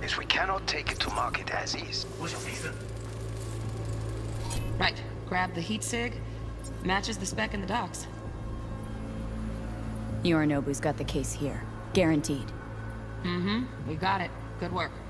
is we cannot take it to market as is. Right. Grab the heat sig. Matches the spec in the docs. Yorinobu's got the case here. Guaranteed. Mm-hmm. We got it. Good work.